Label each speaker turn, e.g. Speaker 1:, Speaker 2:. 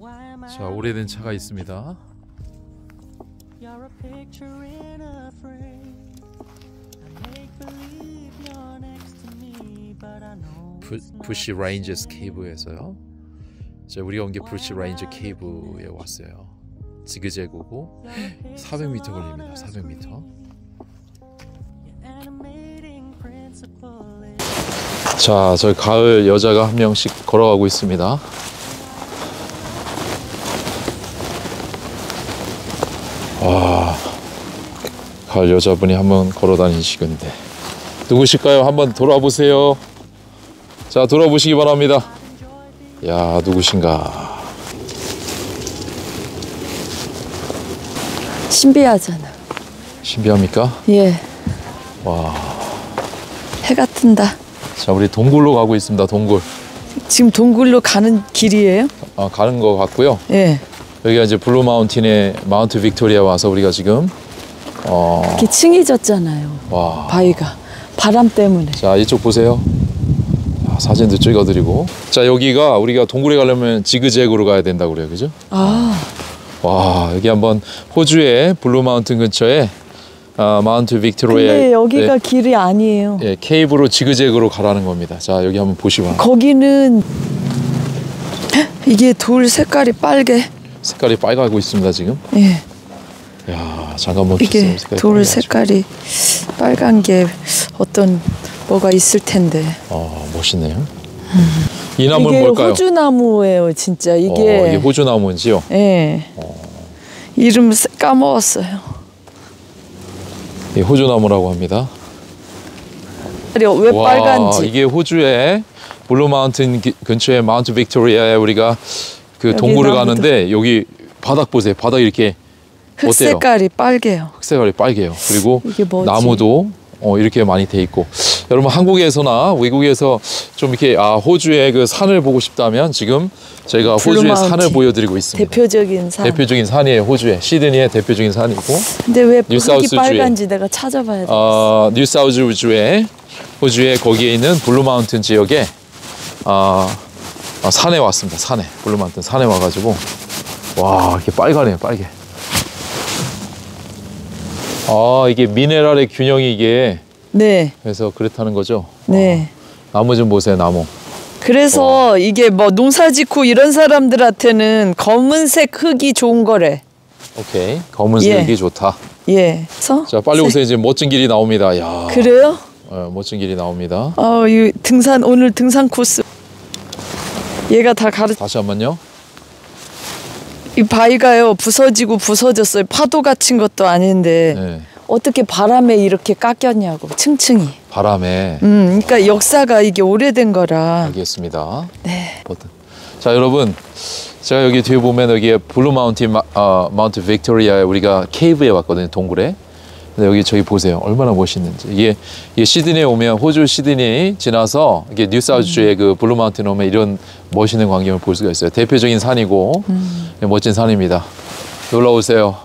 Speaker 1: 자, 오래된 차가 있습니다. 부시 레인저스 케이브에서요. 자, 우리가 온 게 부시 레인저 케이브에 왔어요. 지그재그고 400m 걸립니다. 400m. 자, 저희 가을 여자가 한 명씩 걸어가고 있습니다. 와, 가을 여자분이 한번 걸어 다니시는데 누구실까요? 한번 돌아보세요. 자, 돌아보시기 바랍니다. 야, 누구신가?
Speaker 2: 신비하잖아.
Speaker 1: 신비합니까?
Speaker 2: 예.
Speaker 1: 와.
Speaker 2: 해가 뜬다.
Speaker 1: 자, 우리 동굴로 가고 있습니다. 동굴.
Speaker 2: 지금 동굴로 가는 길이에요?
Speaker 1: 아, 가는 거 같고요.
Speaker 2: 예.
Speaker 1: 여기가 이제 블루 마운틴의 마운트 빅토리아 와서 우리가 지금
Speaker 2: 이렇게 층이 졌잖아요.
Speaker 1: 와.
Speaker 2: 바위가 바람 때문에.
Speaker 1: 자, 이쪽 보세요. 사진도 찍어드리고. 자, 여기가 우리가 동굴에 가려면 지그재그로 가야 된다고 그래요, 그죠?
Speaker 2: 아.
Speaker 1: 와, 여기 한번 호주의 블루 마운틴 근처에 마운트 빅토리아.
Speaker 2: 근데 여기가 길이 아니에요.
Speaker 1: 예, 케이브로 지그재그로 가라는 겁니다. 자, 여기 한번 보시면.
Speaker 2: 거기는 이게 돌 색깔이 빨개.
Speaker 1: 색깔이 빨가고 있습니다, 지금.
Speaker 2: 예.
Speaker 1: 야, 잠깐
Speaker 2: 이게
Speaker 1: 멈추세요.
Speaker 2: 돌 색깔이 빨간 게 어떤 뭐가 있을 텐데.
Speaker 1: 멋있네요. 이 나무는
Speaker 2: 이게
Speaker 1: 뭘까요?
Speaker 2: 호주나무예요, 진짜. 이게
Speaker 1: 이게 호주나무인지요?
Speaker 2: 예. 이름 까먹었어요.
Speaker 1: 이 호주나무라고 합니다.
Speaker 2: 왜
Speaker 1: 와,
Speaker 2: 빨간지.
Speaker 1: 이게 호주의 블루 마운틴 근처에 마운트 빅토리아에 우리가 그 동굴을 가는데 여기 바닥 보세요. 바닥 이렇게
Speaker 2: 흙
Speaker 1: 어때요?
Speaker 2: 색깔이 빨개요.
Speaker 1: 흙 색깔이 빨개요. 그리고
Speaker 2: 이게 뭐지?
Speaker 1: 나무도 이렇게 많이 돼 있고. 여러분, 한국에서나 외국에서 좀 이렇게 호주의 그 산을 보고 싶다면 지금 저희가 호주의
Speaker 2: 마운틴.
Speaker 1: 산을 보여드리고 있습니다.
Speaker 2: 대표적인 산.
Speaker 1: 대표적인 산이에요. 호주의 시드니의 대표적인 산이고.
Speaker 2: 근데 왜 흙이
Speaker 1: 뉴사우스주에.
Speaker 2: 빨간지 내가 찾아봐야 돼.
Speaker 1: 뉴사우스주의 호주의 거기에 있는 블루 마운틴 지역에 산에 왔습니다. 산에 블루 마운틴 산에 와가지고 와, 이게 빨가네요. 빨개. 이게 미네랄의 균형이 이게
Speaker 2: 네.
Speaker 1: 그래서 그렇다는 거죠.
Speaker 2: 네.
Speaker 1: 나무 좀 보세요. 나무.
Speaker 2: 그래서 이게 뭐 농사짓고 이런 사람들한테는 검은색 흙이 좋은 거래.
Speaker 1: 오케이. 검은색이
Speaker 2: 예.
Speaker 1: 좋다.
Speaker 2: 예. 그래서
Speaker 1: 자, 빨리 오세요. 이제 멋진 길이 나옵니다. 야.
Speaker 2: 그래요?
Speaker 1: 멋진 길이 나옵니다.
Speaker 2: 이 등산 오늘 등산 코스. 얘가 다
Speaker 1: 다시 한번요.
Speaker 2: 이 바위가요 부서지고 부서졌어요. 파도 갇힌 것도 아닌데
Speaker 1: 네.
Speaker 2: 어떻게 바람에 이렇게 깎였냐고 층층이.
Speaker 1: 바람에.
Speaker 2: 그러니까 역사가 이게 오래된 거라.
Speaker 1: 알겠습니다.
Speaker 2: 네.
Speaker 1: 자, 여러분, 제가 여기 뒤에 보면 여기에 블루 마운틴 마운트 빅토리아에 우리가 케이브에 왔거든요. 동굴에. 근데 여기 저기 보세요. 얼마나 멋있는지. 이게 시드니에 오면 호주 시드니 지나서 이게 뉴사우스주의 그 블루 마운틴 오면 이런 멋있는 광경을 볼 수가 있어요. 대표적인 산이고 멋진 산입니다. 놀러 오세요.